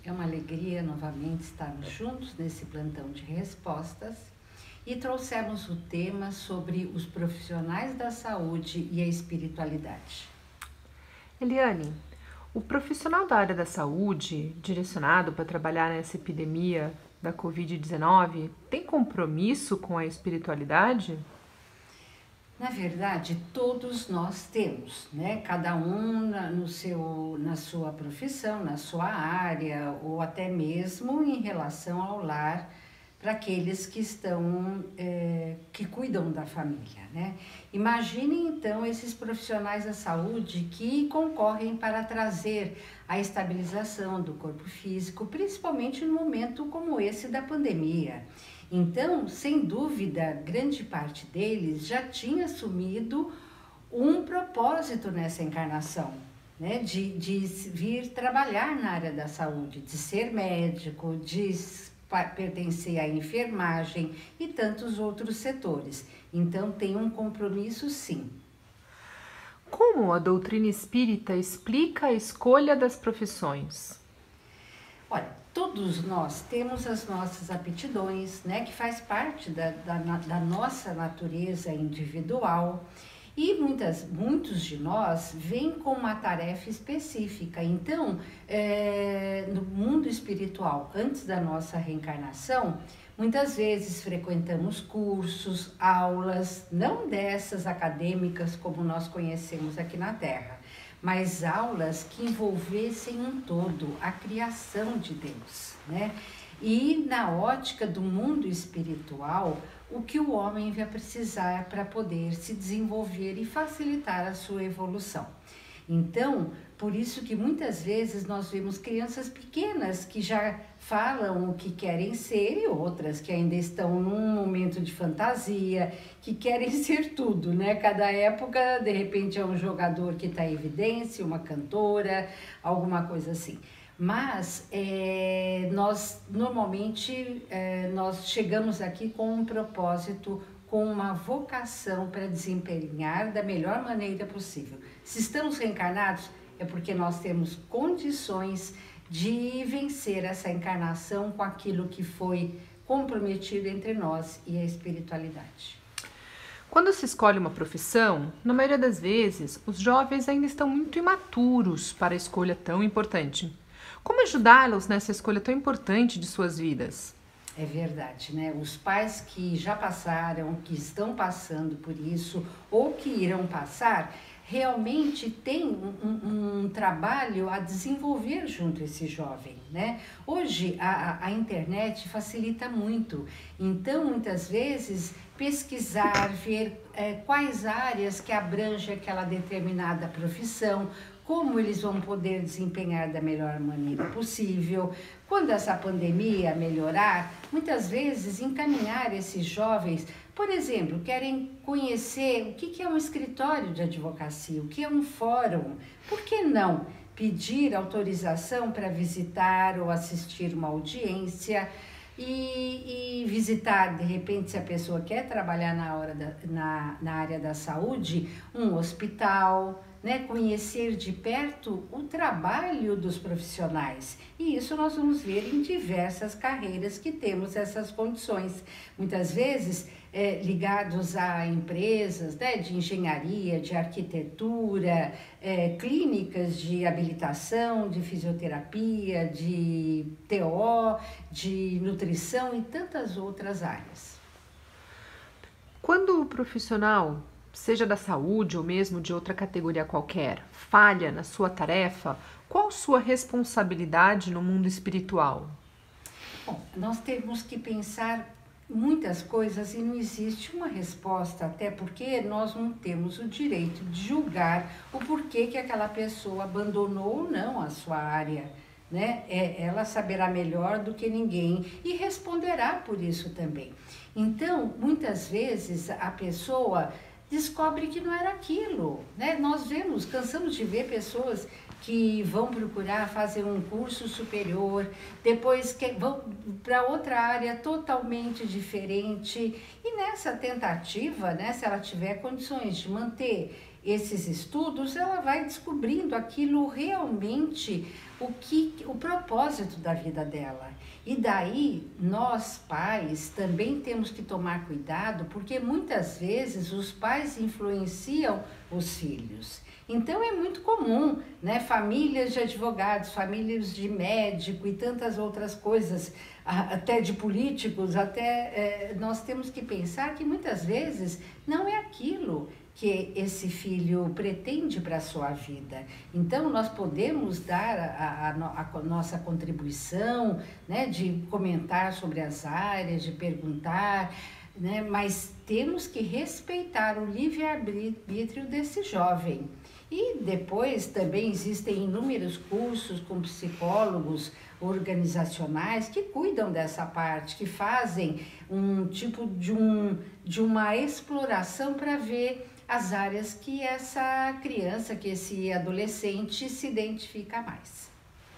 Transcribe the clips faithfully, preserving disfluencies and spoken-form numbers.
É uma alegria novamente estarmos juntos nesse plantão de respostas e trouxemos o tema sobre os profissionais da saúde e a espiritualidade. Eliane, o profissional da área da saúde, direcionado para trabalhar nessa epidemia da covid dezenove, tem compromisso com a espiritualidade? Na verdade, todos nós temos, né? Cada um na, no seu, na sua profissão, na sua área, ou até mesmo em relação ao lar, para aqueles que estão, é, que cuidam da família, né? Imaginem então esses profissionais da saúde que concorrem para trazer a estabilização do corpo físico, principalmente no momento como esse da pandemia. Então, sem dúvida, grande parte deles já tinha assumido um propósito nessa encarnação, né? De, de vir trabalhar na área da saúde, de ser médico, de pertencer à enfermagem e tantos outros setores. Então, tem um compromisso, sim. Como a doutrina espírita explica a escolha das profissões? Olha, todos nós temos as nossas aptidões, né, que faz parte da, da, da nossa natureza individual. E muitas, muitos de nós vêm com uma tarefa específica. Então, é, no mundo espiritual, antes da nossa reencarnação, muitas vezes frequentamos cursos, aulas, não dessas acadêmicas como nós conhecemos aqui na Terra, mas aulas que envolvessem um todo, a criação de Deus, né? E na ótica do mundo espiritual, o que o homem vai precisar para poder se desenvolver e facilitar a sua evolução. Então, por isso que muitas vezes nós vemos crianças pequenas que já falam o que querem ser e outras que ainda estão num momento de fantasia, que querem ser tudo, né? Cada época, de repente, é um jogador que está em evidência, uma cantora, alguma coisa assim. Mas é, nós normalmente é, nós chegamos aqui com um propósito, com uma vocação para desempenhar da melhor maneira possível. Se estamos reencarnados, é porque nós temos condições de vencer essa encarnação com aquilo que foi comprometido entre nós e a espiritualidade. Quando se escolhe uma profissão, na maioria das vezes, os jovens ainda estão muito imaturos para a escolha tão importante. Como ajudá-los nessa escolha tão importante de suas vidas? É verdade, né? Os pais que já passaram, que estão passando por isso ou que irão passar, realmente têm um, um, um trabalho a desenvolver junto a esse jovem, né? Hoje a, a internet facilita muito, então muitas vezes pesquisar, ver é, quais áreas que abrange aquela determinada profissão, como eles vão poder desempenhar da melhor maneira possível. Quando essa pandemia melhorar, muitas vezes encaminhar esses jovens, por exemplo, querem conhecer o que é um escritório de advocacia, o que é um fórum. Por que não pedir autorização para visitar ou assistir uma audiência e, e visitar, de repente, se a pessoa quer trabalhar na, hora da, na, na área da saúde, um hospital, né, conhecer de perto o trabalho dos profissionais. E isso nós vamos ver em diversas carreiras que temos essas condições. Muitas vezes é, ligados a empresas, né, de engenharia, de arquitetura, é, clínicas de habilitação, de fisioterapia, de T O, de nutrição e tantas outras áreas. Quando o profissional, seja da saúde ou mesmo de outra categoria qualquer, falha na sua tarefa, qual sua responsabilidade no mundo espiritual? Bom, nós temos que pensar muitas coisas e não existe uma resposta, até porque nós não temos o direito de julgar o porquê que aquela pessoa abandonou ou não a sua área, né? É, ela saberá melhor do que ninguém e responderá por isso também. Então, muitas vezes a pessoa descobre que não era aquilo, né? Nós vemos, cansamos de ver pessoas que vão procurar fazer um curso superior, depois que vão para outra área totalmente diferente, e nessa tentativa, né, se ela tiver condições de manter esses estudos, ela vai descobrindo aquilo realmente, o, que, o propósito da vida dela. E daí, nós pais também temos que tomar cuidado, porque muitas vezes os pais influenciam os filhos. Então é muito comum, né? Famílias de advogados, famílias de médico e tantas outras coisas, até de políticos, até é, nós temos que pensar que muitas vezes não é aquilo que esse filho pretende para a sua vida. Então, nós podemos dar a, a, a nossa contribuição, né, de comentar sobre as áreas, de perguntar, né, mas temos que respeitar o livre-arbítrio desse jovem. E depois também existem inúmeros cursos com psicólogos organizacionais que cuidam dessa parte, que fazem um tipo de, um, de uma exploração para ver as áreas que essa criança, que esse adolescente se identifica mais.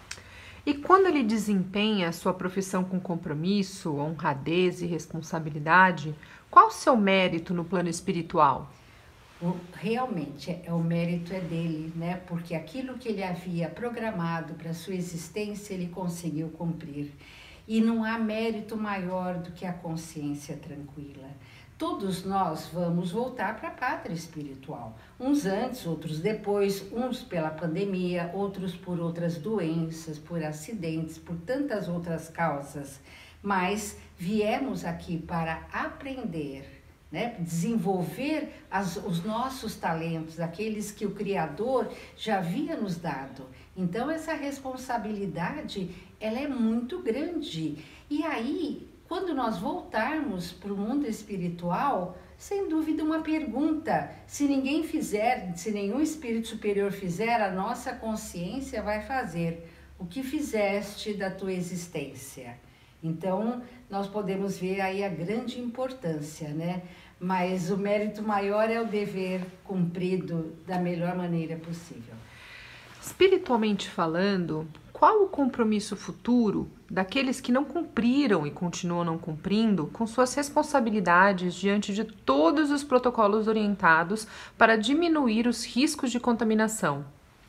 E quando ele desempenha a sua profissão com compromisso, honradez e responsabilidade, qual o seu mérito no plano espiritual? O, realmente, é, o mérito é dele, né? Porque aquilo que ele havia programado para a sua existência, ele conseguiu cumprir. E não há mérito maior do que a consciência tranquila. Todos nós vamos voltar para a pátria espiritual, uns antes, outros depois, uns pela pandemia, outros por outras doenças, por acidentes, por tantas outras causas, mas viemos aqui para aprender, né? Desenvolver as, os nossos talentos, aqueles que o Criador já havia nos dado. Então essa responsabilidade, ela é muito grande. E aí, quando nós voltarmos para o mundo espiritual, sem dúvida uma pergunta, se ninguém fizer, se nenhum espírito superior fizer, a nossa consciência vai fazer. O que fizeste da tua existência? Então, nós podemos ver aí a grande importância, né? Mas o mérito maior é o dever cumprido da melhor maneira possível. Espiritualmente falando, qual o compromisso futuro daqueles que não cumpriram e continuam não cumprindo com suas responsabilidades diante de todos os protocolos orientados para diminuir os riscos de contaminação?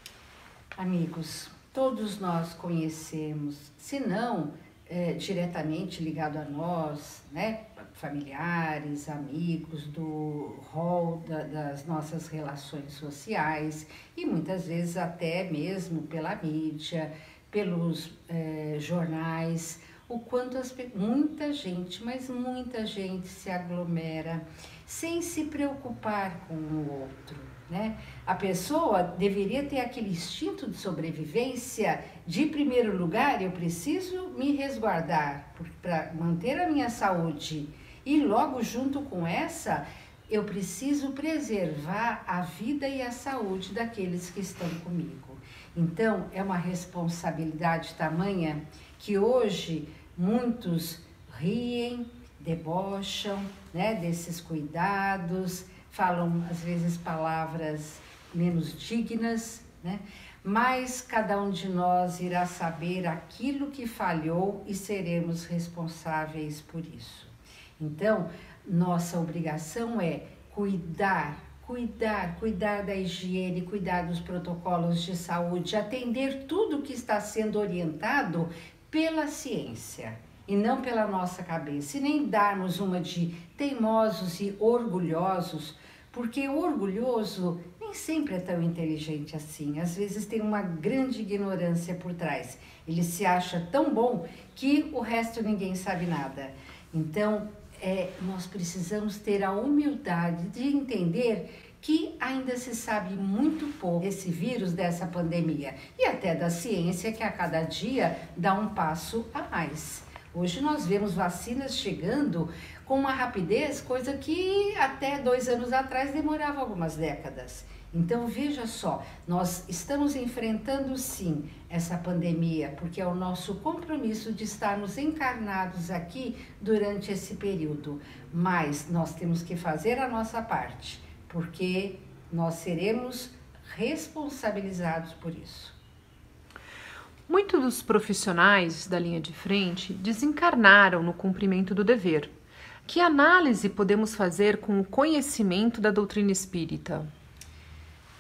Amigos, todos nós conhecemos, se não é, diretamente ligado a nós, né, familiares, amigos, do rol da, das nossas relações sociais e muitas vezes até mesmo pela mídia, pelos é, jornais, o quanto as, muita gente, mas muita gente se aglomera sem se preocupar com o outro, né? A pessoa deveria ter aquele instinto de sobrevivência. De primeiro lugar, eu preciso me resguardar para manter a minha saúde e logo junto com essa, eu preciso preservar a vida e a saúde daqueles que estão comigo. Então, é uma responsabilidade tamanha que hoje muitos riem, debocham, né, desses cuidados, falam às vezes palavras menos dignas, né? Mas cada um de nós irá saber aquilo que falhou e seremos responsáveis por isso. Então, nossa obrigação é cuidar, cuidar, cuidar da higiene, cuidar dos protocolos de saúde, atender tudo que está sendo orientado pela ciência e não pela nossa cabeça, e nem darmos uma de teimosos e orgulhosos, porque o orgulhoso nem sempre é tão inteligente assim, às vezes tem uma grande ignorância por trás, ele se acha tão bom que o resto ninguém sabe nada. Então, é, nós precisamos ter a humildade de entender que ainda se sabe muito pouco desse vírus, dessa pandemia, e até da ciência que a cada dia dá um passo a mais. Hoje nós vemos vacinas chegando com uma rapidez, coisa que até dois anos atrás demorava algumas décadas. Então veja só, nós estamos enfrentando sim essa pandemia, porque é o nosso compromisso de estarmos encarnados aqui durante esse período. Mas nós temos que fazer a nossa parte, porque nós seremos responsabilizados por isso. Muitos dos profissionais da linha de frente desencarnaram no cumprimento do dever. Que análise podemos fazer com o conhecimento da doutrina espírita?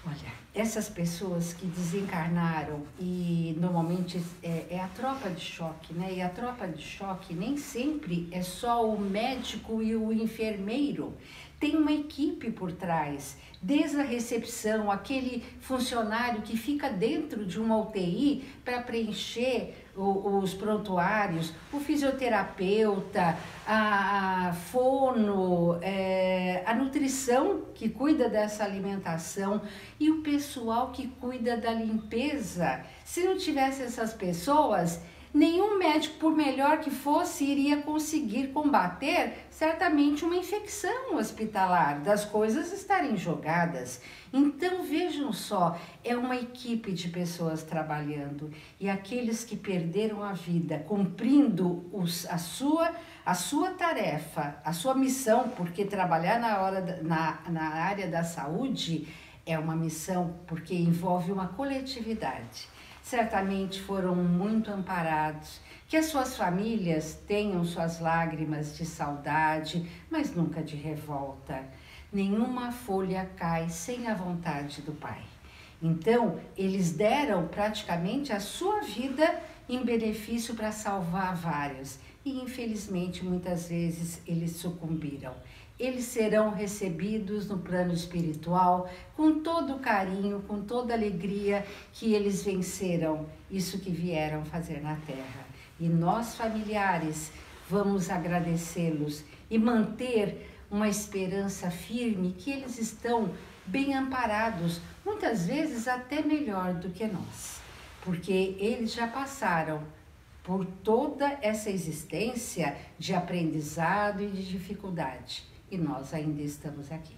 Olha, essas pessoas que desencarnaram e normalmente é, é a tropa de choque, né? E a tropa de choque nem sempre é só o médico e o enfermeiro. Tem uma equipe por trás, desde a recepção, aquele funcionário que fica dentro de uma U T I para preencher o, os prontuários, o fisioterapeuta, a, a fono, é, a nutrição que cuida dessa alimentação e o pessoal que cuida da limpeza. Se não tivesse essas pessoas, nenhum médico, por melhor que fosse, iria conseguir combater certamente uma infecção hospitalar, das coisas estarem jogadas. Então vejam só, é uma equipe de pessoas trabalhando e aqueles que perderam a vida cumprindo os, a, sua, a sua tarefa, a sua missão, porque trabalhar na, hora da, na, na área da saúde é uma missão porque envolve uma coletividade. Certamente foram muito amparados, que as suas famílias tenham suas lágrimas de saudade, mas nunca de revolta. Nenhuma folha cai sem a vontade do Pai. Então, eles deram praticamente a sua vida em benefício para salvar vários. E, infelizmente, muitas vezes eles sucumbiram. Eles serão recebidos no plano espiritual com todo o carinho, com toda a alegria que eles venceram isso que vieram fazer na Terra. E nós, familiares, vamos agradecê-los e manter uma esperança firme que eles estão bem amparados, muitas vezes até melhor do que nós, porque eles já passaram por toda essa existência de aprendizado e de dificuldade. E nós ainda estamos aqui.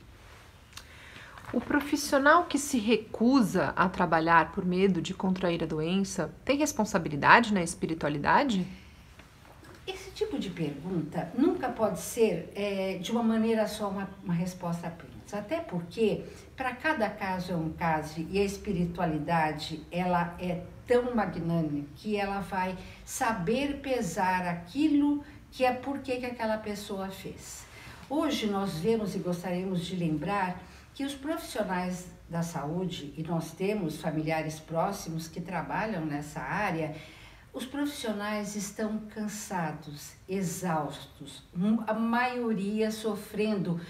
O profissional que se recusa a trabalhar por medo de contrair a doença tem responsabilidade na espiritualidade? Esse tipo de pergunta nunca pode ser é, de uma maneira só uma, uma resposta apenas. Até porque para cada caso é um caso e a espiritualidade ela é tão magnânima que ela vai saber pesar aquilo que é por que aquela pessoa fez. Hoje nós vemos e gostaríamos de lembrar que os profissionais da saúde, e nós temos familiares próximos que trabalham nessa área, os profissionais estão cansados, exaustos, a maioria sofrendo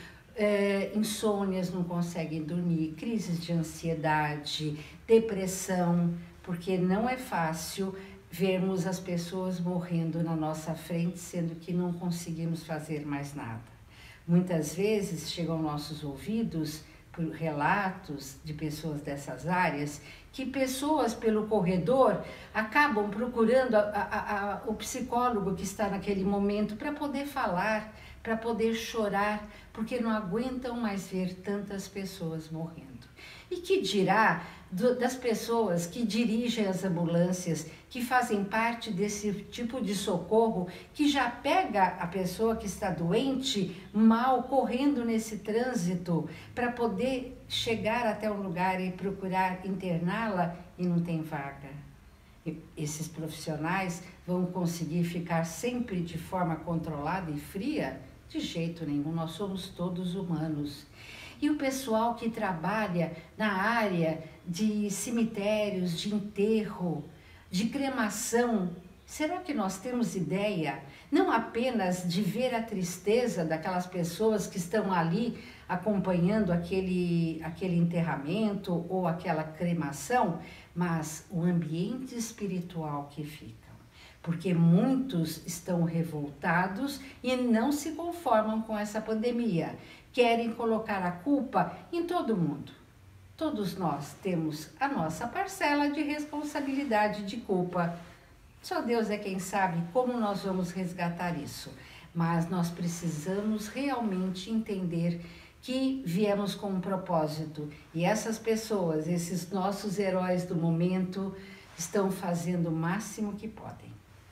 é, insônias, não conseguem dormir, crises de ansiedade, depressão, porque não é fácil vermos as pessoas morrendo na nossa frente, sendo que não conseguimos fazer mais nada. Muitas vezes chegam aos nossos ouvidos por relatos de pessoas dessas áreas que pessoas pelo corredor acabam procurando a, a, a, o psicólogo que está naquele momento para poder falar, para poder chorar, porque não aguentam mais ver tantas pessoas morrendo. E que dirá do, das pessoas que dirigem as ambulâncias, que fazem parte desse tipo de socorro, que já pega a pessoa que está doente, mal, correndo nesse trânsito, para poder chegar até o lugar e procurar interná-la e não tem vaga. E esses profissionais vão conseguir ficar sempre de forma controlada e fria? De jeito nenhum, nós somos todos humanos. E o pessoal que trabalha na área de cemitérios, de enterro, de cremação, será que nós temos ideia, não apenas de ver a tristeza daquelas pessoas que estão ali acompanhando aquele, aquele enterramento ou aquela cremação, mas o ambiente espiritual que fica? Porque muitos estão revoltados e não se conformam com essa pandemia. Querem colocar a culpa em todo mundo. Todos nós temos a nossa parcela de responsabilidade de culpa. Só Deus é quem sabe como nós vamos resgatar isso. Mas nós precisamos realmente entender que viemos com um propósito. E essas pessoas, esses nossos heróis do momento, estão fazendo o máximo que podem.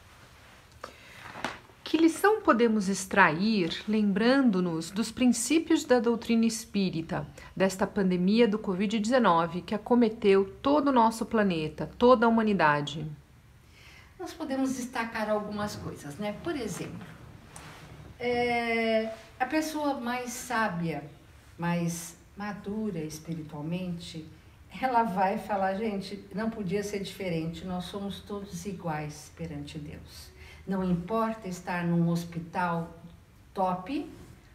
Que lição podemos extrair, lembrando-nos dos princípios da doutrina espírita, desta pandemia do covid dezenove que acometeu todo o nosso planeta, toda a humanidade? Nós podemos destacar algumas coisas, né? Por exemplo, é, a pessoa mais sábia, mais madura espiritualmente, ela vai falar, gente, não podia ser diferente, nós somos todos iguais perante Deus. Não importa estar num hospital top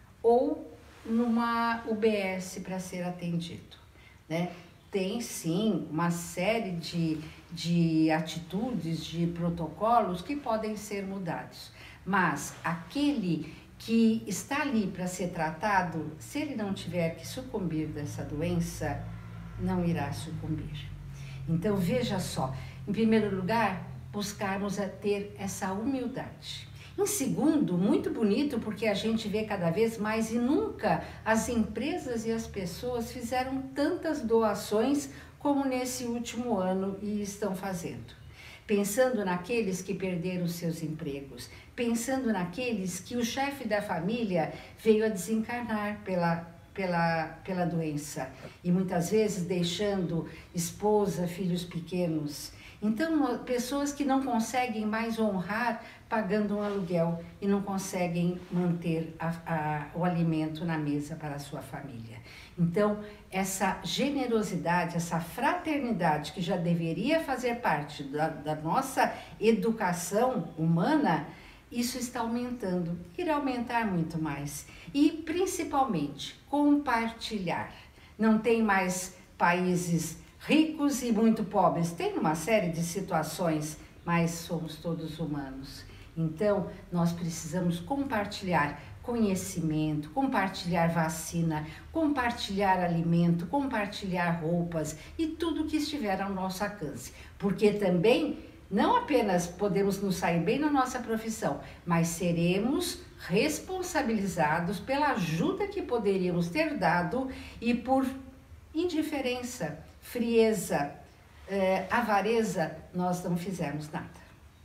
ou numa U B S para ser atendido, né? Tem sim uma série de, de atitudes, de protocolos que podem ser mudados, mas aquele que está ali para ser tratado, se ele não tiver que sucumbir dessa doença, não irá sucumbir. Então veja só, em primeiro lugar, buscarmos a ter essa humildade. Em segundo, muito bonito, porque a gente vê cada vez mais e nunca as empresas e as pessoas fizeram tantas doações como nesse último ano e estão fazendo. Pensando naqueles que perderam seus empregos, pensando naqueles que o chefe da família veio a desencarnar pela, pela, pela doença e muitas vezes deixando esposa, filhos pequenos. Então, pessoas que não conseguem mais honrar pagando um aluguel e não conseguem manter a, a, o alimento na mesa para a sua família. Então, essa generosidade, essa fraternidade que já deveria fazer parte da, da nossa educação humana, isso está aumentando, irá aumentar muito mais. E, principalmente, compartilhar. Não tem mais países ricos e muito pobres, tem uma série de situações, mas somos todos humanos. Então, nós precisamos compartilhar conhecimento, compartilhar vacina, compartilhar alimento, compartilhar roupas e tudo que estiver ao nosso alcance. Porque também, não apenas podemos nos sair bem na nossa profissão, mas seremos responsabilizados pela ajuda que poderíamos ter dado e por indiferença, frieza, eh, avareza, nós não fizemos nada.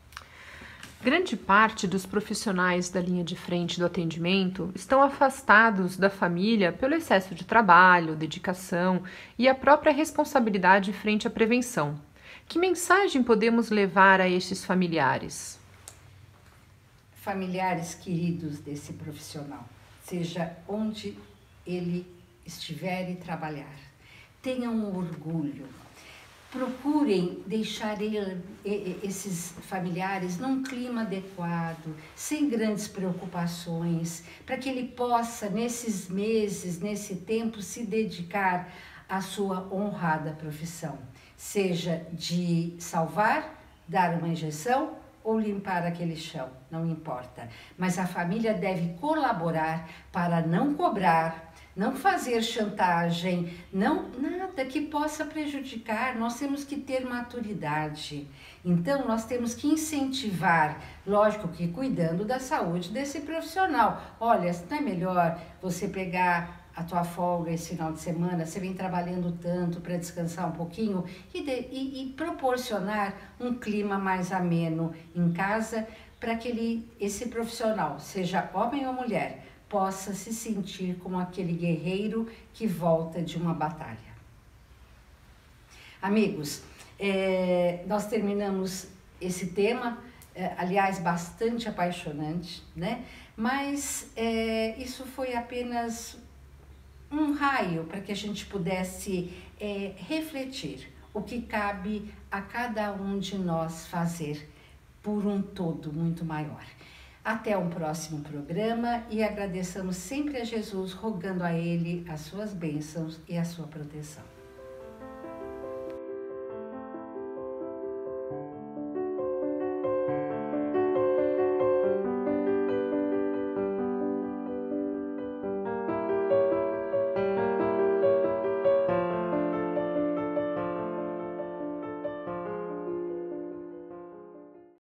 Grande parte dos profissionais da linha de frente do atendimento estão afastados da família pelo excesso de trabalho, dedicação e a própria responsabilidade frente à prevenção. Que mensagem podemos levar a estes familiares? Familiares queridos desse profissional, seja onde ele estiver e trabalhar, tenham um orgulho. Procurem deixar ele, esses familiares num clima adequado, sem grandes preocupações, para que ele possa, nesses meses, nesse tempo, se dedicar à sua honrada profissão, seja de salvar, dar uma injeção ou limpar aquele chão, não importa. Mas a família deve colaborar para não cobrar, não fazer chantagem, não, nada que possa prejudicar. Nós temos que ter maturidade. Então, nós temos que incentivar, lógico que cuidando da saúde desse profissional. Olha, não é melhor você pegar a tua folga esse final de semana, você vem trabalhando tanto para descansar um pouquinho e, de, e, e proporcionar um clima mais ameno em casa para que ele, esse profissional, seja homem ou mulher, possa se sentir como aquele guerreiro que volta de uma batalha. Amigos, é, nós terminamos esse tema, é, aliás, bastante apaixonante, né? Mas é, isso foi apenas um raio para que a gente pudesse é, refletir o que cabe a cada um de nós fazer por um todo muito maior. Até um próximo programa e agradeçamos sempre a Jesus, rogando a Ele as suas bênçãos e a sua proteção.